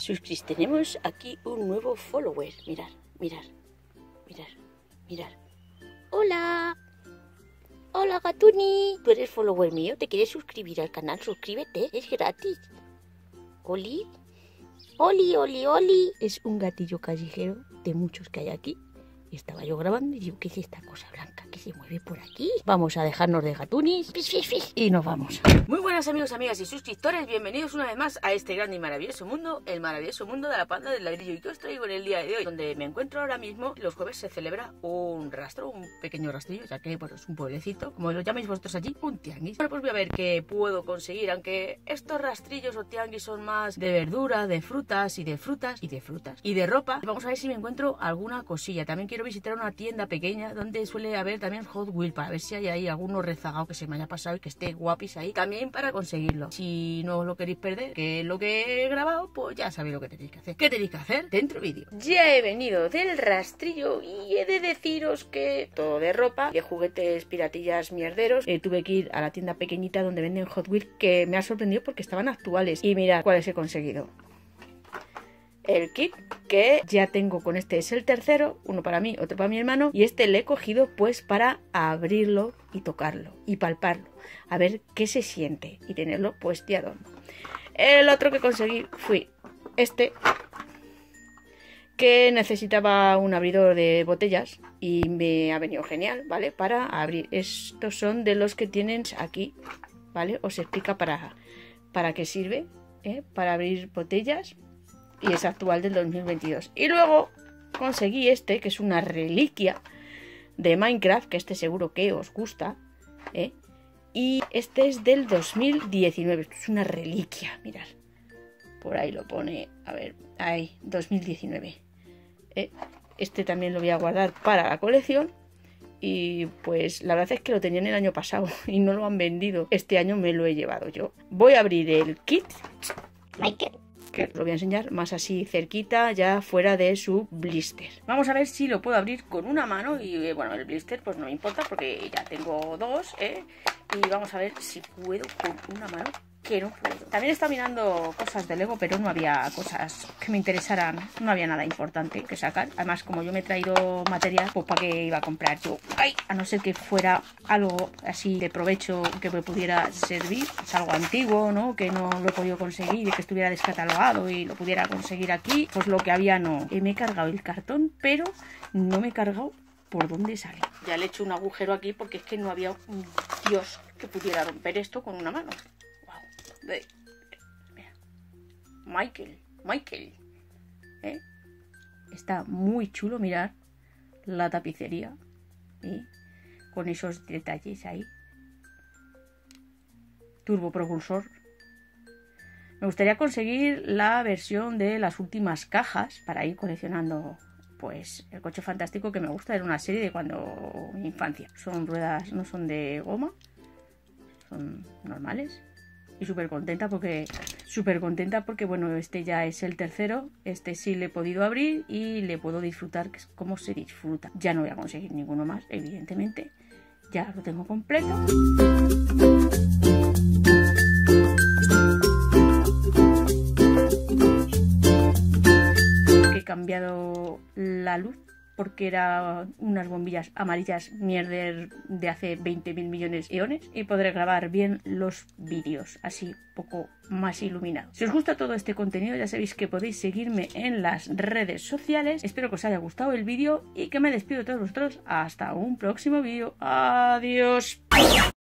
Suscris, tenemos aquí un nuevo follower. Mirar, mirar, mirar, mirar. ¡Hola! ¡Hola, Gatuni! ¿Tú eres follower mío? ¿Te quieres suscribir al canal? Suscríbete, es gratis. ¿Oli? ¡Oli, oli, oli! Es un gatillo callejero de muchos que hay aquí. Y estaba yo grabando y digo, ¿qué es esta cosa blanca que se mueve por aquí? Vamos a dejarnos de gatunis y nos vamos. Muy buenas amigos, amigas y suscriptores, bienvenidos una vez más a este grande y maravilloso mundo, el maravilloso mundo de la panda del ladrillo. ¿Y qué os traigo en el día de hoy? Donde me encuentro ahora mismo, los jueves se celebra un rastro, un pequeño rastrillo, ya que pues, es un pueblecito, como lo llamáis vosotros allí, un tianguis. Bueno, pues voy a ver qué puedo conseguir, aunque estos rastrillos o tianguis son más de verdura, de frutas y de ropa. Vamos a ver si me encuentro alguna cosilla. También quiero visitar una tienda pequeña donde suele haber también Hot Wheels para ver si hay ahí alguno rezagado que se me haya pasado y que esté guapis ahí también para conseguirlo. Si no os lo queréis perder, que es lo que he grabado, pues ya sabéis lo que tenéis que hacer. ¿Qué tenéis que hacer? Dentro vídeo. Ya he venido del rastrillo y he de deciros que todo de ropa, de juguetes piratillas mierderos. Tuve que ir a la tienda pequeñita donde venden Hot Wheels, que me ha sorprendido porque estaban actuales. Y mirad cuáles he conseguido. El kit que ya tengo con este es el tercero, uno para mí, otro para mi hermano, y este le he cogido pues para abrirlo y tocarlo y palparlo, a ver qué se siente y tenerlo pues de adorno. El otro que conseguí fue este, que necesitaba un abridor de botellas y me ha venido genial, ¿vale? Para abrir. Estos son de los que tienen aquí, ¿vale? Os explica para qué sirve, para abrir botellas. Y es actual del 2022. Y luego conseguí este, que es una reliquia de Minecraft, que este seguro que os gusta, y este es del 2019. Esto es una reliquia, mirad. Por ahí lo pone, a ver, ahí, 2019. Este también lo voy a guardar para la colección. Y pues la verdad es que lo tenían el año pasado y no lo han vendido. Este año me lo he llevado yo. Voy a abrir el kit. Que os lo voy a enseñar más así cerquita, ya fuera de su blister. Vamos a ver si lo puedo abrir con una mano y bueno, el blister pues no me importa porque ya tengo dos, y vamos a ver si puedo con una mano, que no puedo. También estaba mirando cosas de Lego, pero no había cosas que me interesaran, no había nada importante que sacar. Además, como yo me he traído material, pues para qué iba a comprar yo. ¡Ay! A no ser que fuera algo así de provecho que me pudiera servir, es algo antiguo, ¿no? Que no lo he podido conseguir y que estuviera descatalogado y lo pudiera conseguir aquí, pues lo que había no. Me he cargado el cartón, pero no me he cargado por dónde sale. Ya le he hecho un agujero aquí porque es que no había un dios que pudiera romper esto con una mano. Mira. Michael, está muy chulo, mirar la tapicería, con esos detalles ahí. Turbopropulsor. Me gustaría conseguir la versión de las últimas cajas para ir coleccionando pues el coche fantástico que me gusta. Era una serie de cuando mi infancia. Son ruedas, no son de goma, son normales. Y súper contenta porque bueno, este ya es el tercero. Este sí le he podido abrir y le puedo disfrutar, que es como se disfruta. Ya no voy a conseguir ninguno más, evidentemente. Ya lo tengo completo. He cambiado la luz porque eran unas bombillas amarillas mierder de hace 20.000 millones de eones, y podré grabar bien los vídeos así poco más iluminados. Si os gusta todo este contenido, ya sabéis que podéis seguirme en las redes sociales. Espero que os haya gustado el vídeo y que me despido de todos vosotros hasta un próximo vídeo. Adiós.